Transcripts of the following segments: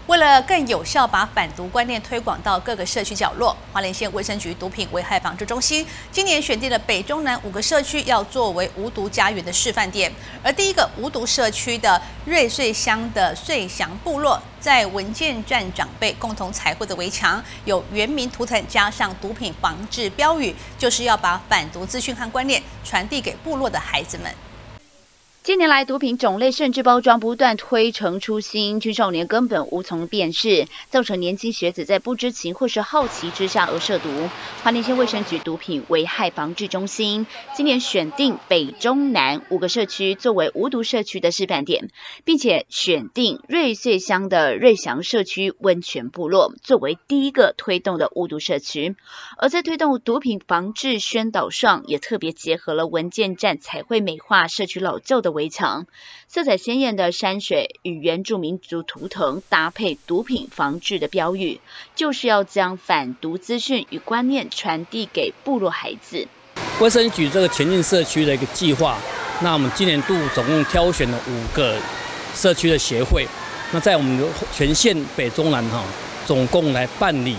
为了更有效把反毒观念推广到各个社区角落，花莲县卫生局毒品危害防治中心今年选定了北中南5个社区，要作为无毒家园的示范点。而第一个无毒社区的瑞穗乡的穗祥部落，在文健站长辈共同彩绘的围墙，有原民图腾加上毒品防治标语，就是要把反毒资讯和观念传递给部落的孩子们。 近年来，毒品种类甚至包装不断推陈出新，青少年根本无从辨识，造成年轻学子在不知情或是好奇之下而涉毒。花莲县卫生局毒品危害防治中心今年选定北、中、南5个社区作为无毒社区的示范点，并且选定瑞穗乡的瑞祥社区温泉部落作为第一个推动的无毒社区。而在推动毒品防治宣导上，也特别结合了文健站彩绘美化社区老旧的围墙，色彩鲜艳的山水与原住民族图腾搭配毒品防治的标语，就是要将反毒资讯与观念传递给部落孩子。 卫生局这个前进社区的一个计划，那我们今年度总共挑选了5个社区的协会，那在我们全县北中南总共来办理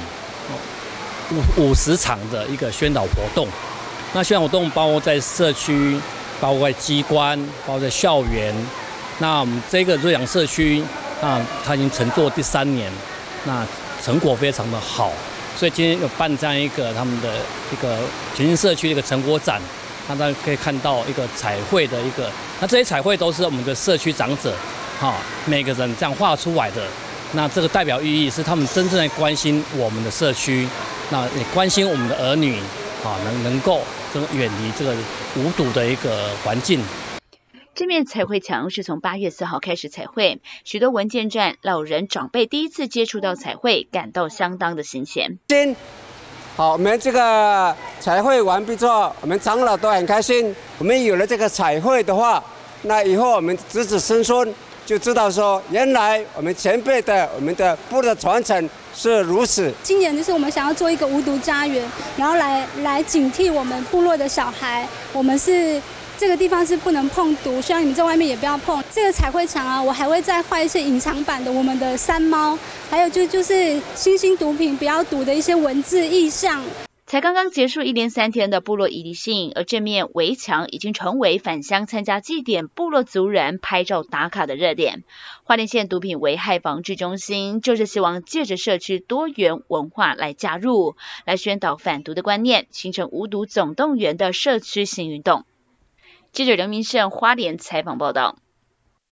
50场的一个宣导活动。那宣导活动包括在社区。 包括机关，包括在校园。那我们这个瑞阳社区，那它已经乘坐第3年，那成果非常的好。所以今天有办这样一个他们的一个全新社区的一个成果展，那大家可以看到一个彩绘的一个，那这些彩绘都是我们的社区长者，每个人这样画出来的。那这个代表意义是他们真正的关心我们的社区，那也关心我们的儿女，能够。 远离这个无毒的一个环境。 这面彩绘墙是从8月4号开始彩绘，许多文健站老人长辈第一次接触到彩绘，感到相当的新鲜。 好，我们这个彩绘完毕之后，我们长老都很开心。我们有了这个彩绘的话，那以后我们子子孙孙就知道说，原来我们前辈的我们的部落传承。 是如此。 今年就是我们想要做一个无毒家园，然后来警惕我们部落的小孩，我们是这个地方是不能碰毒，希望你们在外面也不要碰。这个彩绘墙啊，我还会再画一些隐藏版的我们的山猫，还有就是新兴毒品不要毒的一些文字意象。 才刚刚结束1连3天的部落移离性，而这面围墙已经成为返乡参加祭典部落族人拍照打卡的热点。花莲县毒品危害防治中心就是希望借着社区多元文化来加入，来宣导反毒的观念，形成无毒总动员的社区性运动。记者刘明胜花莲采访报道。